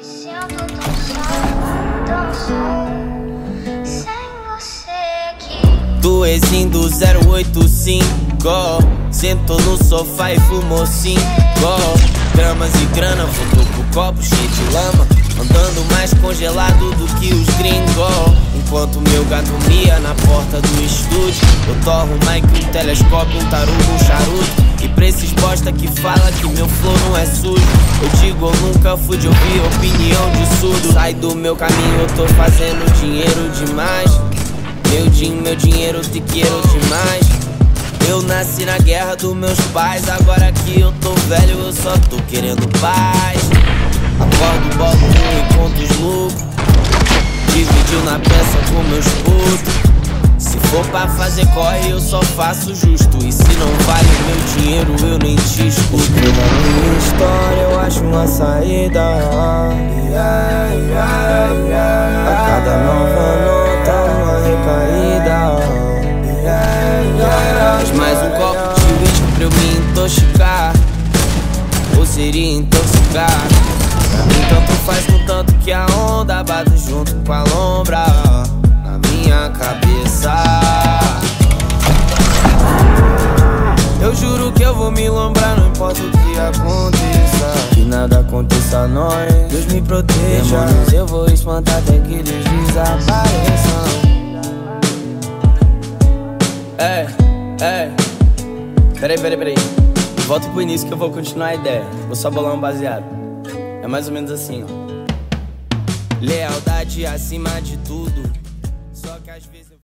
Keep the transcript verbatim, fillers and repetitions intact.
sinto tão só, tão só, sem você aqui. Tu és do zero oito cinco, sentou no sofá e fumou cinco gramas e grana, voltou pro copo cheio de lama, andando mais congelado do que os gringos. Enquanto meu gato mia na porta do estúdio, eu torro um mic, um telescópio, um tarugo, um charuto. E pra esses bosta que fala que meu flow não é sujo, eu digo, eu nunca fui de ouvir opinião de surdo. Sai do meu caminho, eu tô fazendo dinheiro demais. Meu din, meu dinheiro te quero demais. Eu nasci na guerra dos meus pais, agora que eu tô velho eu só tô querendo paz. Acordo, boto um e conto os lucros, dividiu na peça com meus putos. Se for pra fazer corre eu só faço justo, e se não vale meu dinheiro eu nem te escuto. Escreva minha história, eu acho uma saída. yeah, yeah, yeah. A cada nova nota uma recaída. yeah, yeah, Mais um copo de whisky pra eu me intoxicar, ou seria intoxicar. Pra mim tanto faz, contanto que a onda bate junto com a lombra na minha cabeça. Eu juro que eu vou me lombrar, não importa o que aconteça, que nada aconteça a nós, Deus me proteja. Demônios eu vou espantar até que eles desapareçam. É, é. Peraí, peraí, peraí. Volta pro início que eu vou continuar a ideia. Vou só bolar um baseado. É mais ou menos assim, ó. Lealdade acima de tudo.